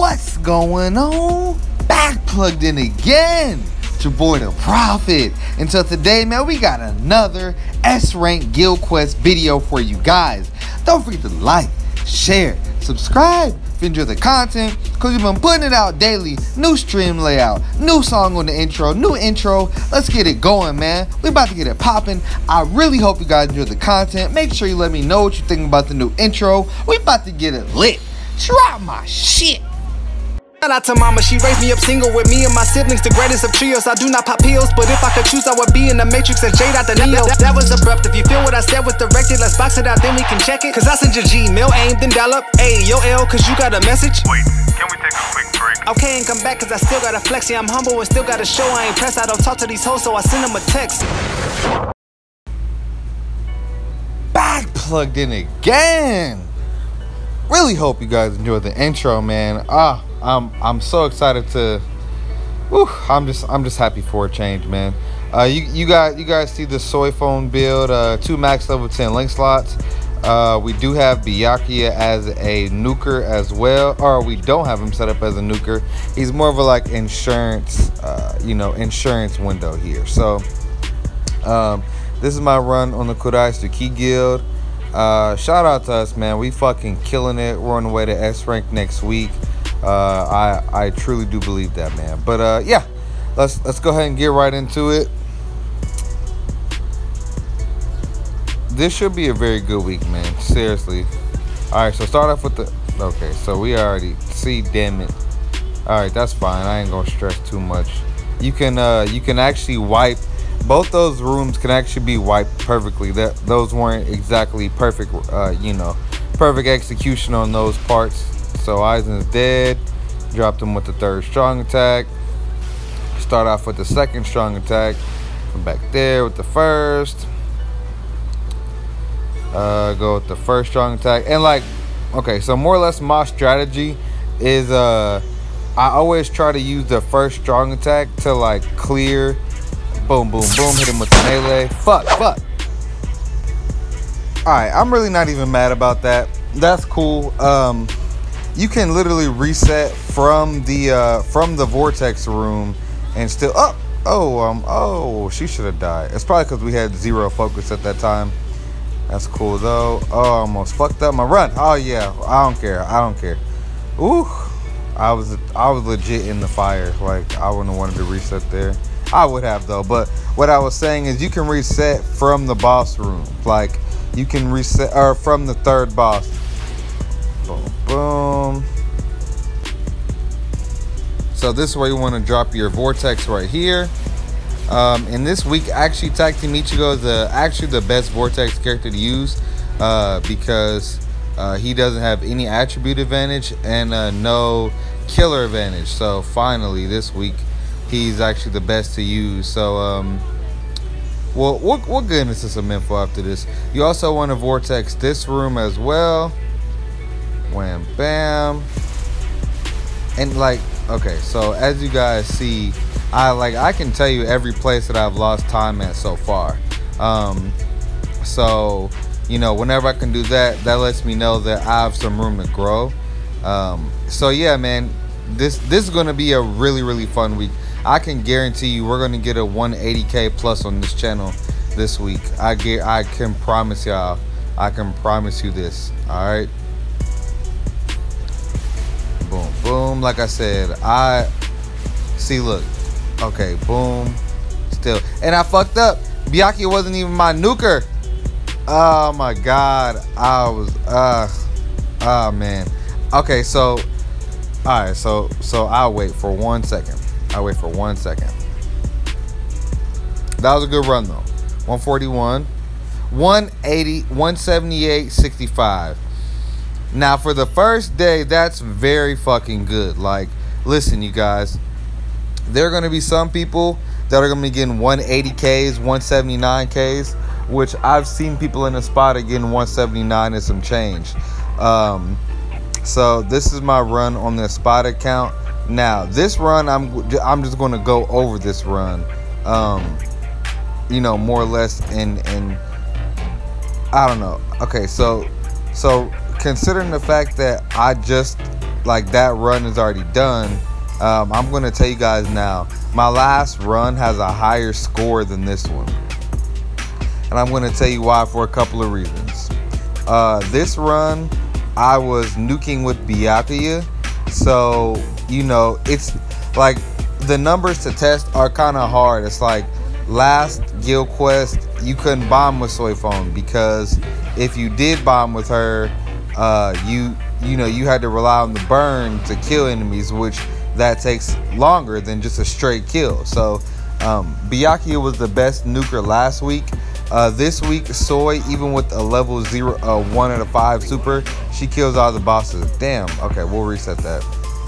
What's going on? Back plugged in again. It's your boy the Prophet. And so today, man, we got another S-Rank Guild Quest video for you guys. Don't forget to like, share, subscribe if you enjoy the content, because we've been putting it out daily. New stream layout, new song on the intro, new intro. Let's get it going, man. We about to get it popping. I really hope you guys enjoy the content. Make sure you let me know what you think about the new intro. We about to get it lit. Drop my shit. Shout out to mama, she raised me up single with me and my siblings, the greatest of trios. I do not pop pills, but if I could choose, I would be in the Matrix as Jade out the Neo. That was abrupt. If you feel what I said was directed, let's box it out, then we can check it. Cause I sent your Gmail, aimed and dial up. Hey, yo L, cause you got a message. Wait, can we take a quick break? Okay, and come back cause I still gotta flex. Yeah, I'm humble and still gotta show I ain't pressed. I don't talk to these hoes, so I send them a text. Back plugged in again. Really hope you guys enjoyed the intro, man. I'm so excited to. I'm just happy for a change, man. You guys see the soy phone build, 2 max level 10 link slots. We do have Byakuya as a nuker as well, or we don't have him set up as a nuker. He's more of a like insurance, insurance window here. So this is my run on the Kuraizuki Guild. Shout out to us, man. We fucking killing it. We're on the way to S rank next week. I truly do believe that, man. But yeah, let's go ahead and get right into it. This should be a very good week, man. Seriously. All right, so start off with the. Okay, so we already see. Damn it. All right, that's fine. I ain't gonna stress too much. You can actually wipe. Both those rooms can actually be wiped perfectly. Those weren't exactly perfect, perfect execution on those parts. So Aizen's dead. Dropped him with the 3rd strong attack. Start off with the 2nd strong attack. Come back there with the 1st. Go with the 1st strong attack. And like, okay, so more or less my strategy is I always try to use the 1st strong attack to like clear. Boom, boom, boom. Hit him with the melee. Fuck. Alright, I'm really not even mad about that. That's cool. You can literally reset from the vortex room and still she should have died. It's probably because we had 0 focus at that time. That's cool though. Oh, I almost fucked up my run. Oh yeah, I don't care. Ooh, I was legit in the fire. Like I wouldn't have wanted to reset there. I would have though, but what I was saying is you can reset from the boss room. Like you can reset or from the 3rd boss. Boom, boom. So this is where you want to drop your vortex right here. And this week, actually, Tag Team Ichigo is actually the best vortex character to use because he doesn't have any attribute advantage and no killer advantage. So finally, this week, he's actually the best to use. So we'll get into some info after this. You also want to vortex this room as well. Wham bam. And like, okay, so as you guys see, I can tell you every place that I've lost time at so far. So whenever I can do that, that lets me know that I have some room to grow. So yeah, man, this is going to be a really fun week. I can guarantee you we're going to get a 180k plus on this channel this week. I can promise y'all. I can promise you this. All right. Boom, boom. Like I said, look. Okay, boom. Still. And I fucked up. Byakuya wasn't even my nuker. Oh my god. I was oh man. Okay, so alright, so I'll wait for 1 second. That was a good run though. 141, 180, 178, 65. Now for the first day, that's very fucking good. Like, listen, you guys, there are going to be some people that are going to be getting 180Ks, 179Ks, which I've seen people in the spot getting 179 and some change. So this is my run on the spot account. Now this run, I'm just going to go over this run, more or less, and I don't know. Okay, so considering the fact that I just like that run is already done, I'm gonna tell you guys now, my last run has a higher score than this one, and I'm gonna tell you why for a couple of reasons. This run I was nuking with Byakuya, so you know, it's like the numbers to test are kind of hard. It's like last guild quest you couldn't bomb with Soifong, because if you did bomb with her, you know, you had to rely on the burn to kill enemies, which that takes longer than just a straight kill. So Byakuya was the best nuker last week. This week, Soy, even with a level 1 out of 5 super, she kills all the bosses. Damn. Okay, we'll reset that.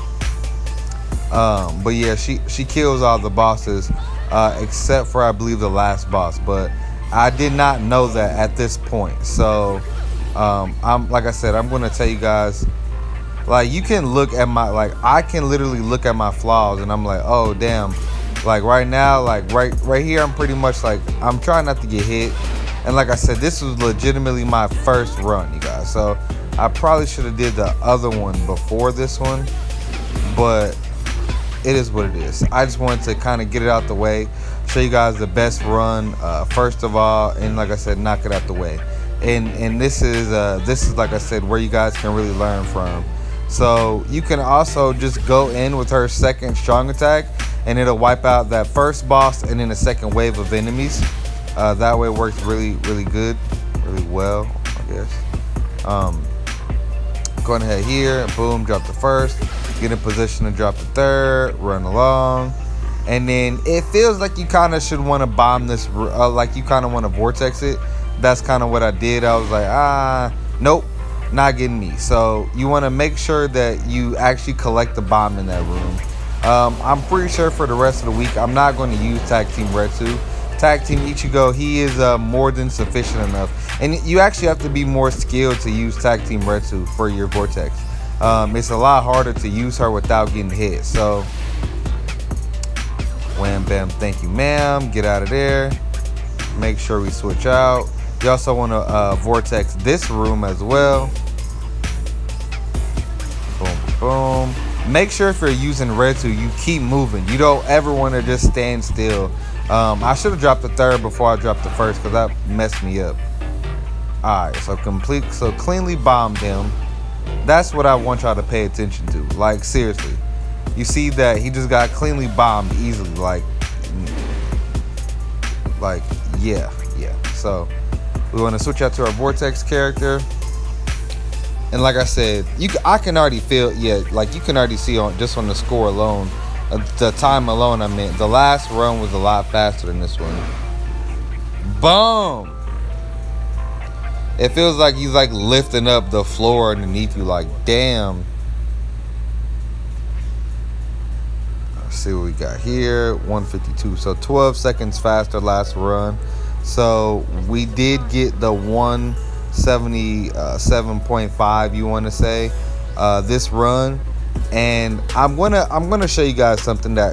But yeah, she kills all the bosses, except for I believe the last boss. But I did not know that at this point. So I'm, like I said, I'm gonna tell you guys, like, you can look at my, like, I can literally look at my flaws and I'm like, oh damn, like right now, like right here, I'm pretty much like, I'm trying not to get hit. And like I said, this was legitimately my first run, you guys, so I probably should have did the other one before this one, but it is what it is. I just wanted to kind of get it out the way, show you guys the best run first of all, and like I said, knock it out the way. And this is like I said, where you guys can really learn from. So you can also just go in with her second strong attack, and it'll wipe out that first boss and then a second wave of enemies. That way it works really good, really well, I guess. Going ahead here, boom, drop the first, get in position to drop the third, run along, and then it feels like you kind of should want to bomb this, like you kind of want to vortex it. That's kind of what I did. I was like, nope, not getting me. So you want to make sure that you actually collect the bomb in that room. I'm pretty sure for the rest of the week, I'm not going to use Tag Team Retsu. Tag Team Ichigo, he is more than sufficient enough. And you actually have to be more skilled to use Tag Team Retsu for your Vortex. It's a lot harder to use her without getting hit. So, wham, bam, thank you, ma'am. Get out of there. Make sure we switch out. You also want to vortex this room as well. Boom, boom. Make sure if you're using Retsu, you keep moving. You don't ever want to just stand still. I should have dropped the third before I dropped the first, because that messed me up. Alright, so cleanly bombed him. That's what I want y'all to pay attention to. Like, seriously. You see that he just got cleanly bombed easily. Like yeah. So we want to switch out to our Vortex character. And like I said, I can already feel, like you can already see on just on the score alone, the time alone, I mean, the last run was a lot faster than this one. Boom! It feels like he's like lifting up the floor underneath you, like, damn. Let's see what we got here. 152, so 12 seconds faster last run. So we did get the 177.5, you want to say, this run. And I'm gonna show you guys something that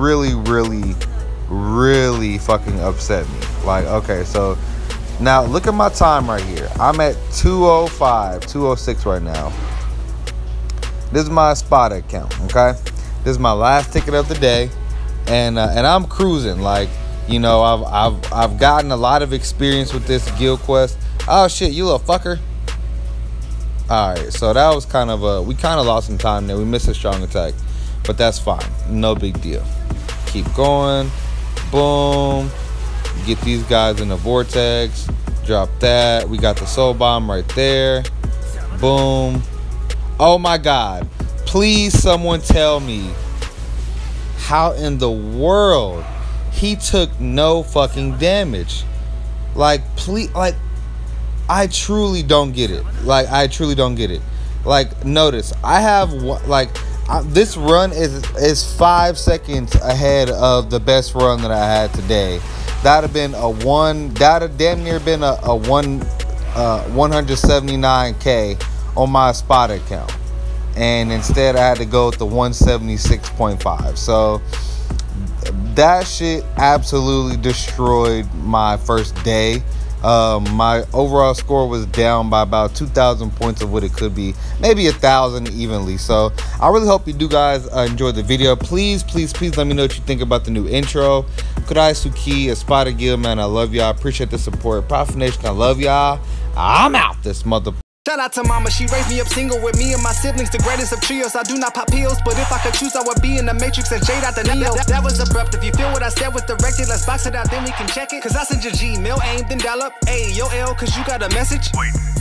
really fucking upset me. Like, okay, so now look at my time right here. I'm at 205, 206 right now. This is my spot account, okay? This is my last ticket of the day, and I'm cruising. Like, you know, I've gotten a lot of experience with this guild quest. Oh shit, you little fucker. Alright, so that was kind of we kind of lost some time there. We missed a strong attack, but that's fine. No big deal. Keep going. Boom. Get these guys in the vortex. Drop that. We got the soul bomb right there. Boom. Oh my god. Please someone tell me how in the world he took no fucking damage. Like, please, like, I truly don't get it. Like, I truly don't get it. Like, notice, I have, like, this run is 5 seconds ahead of the best run that I had today. That'd have been that'd have damn near been a 179K on my spot account. And instead I had to go with the 176.5. So that shit absolutely destroyed my first day. My overall score was down by about 2,000 points of what it could be, maybe 1,000 evenly. So I really hope you do guys enjoy the video. Please let me know what you think about the new intro. Kurai Suki, Espada Guild, man, I love y'all. Appreciate the support. Prophet Nation, I love y'all. I'm out this mother. Shout out to mama, she raised me up single with me and my siblings, the greatest of trios. I do not pop pills, but if I could choose, I would be in the Matrix as Jade out the Neo. That was abrupt. If you feel what I said was directed, let's box it out, then we can check it. Cause I sent your G, mail aim, then dial up. Hey, yo L, cause you got a message. Wait.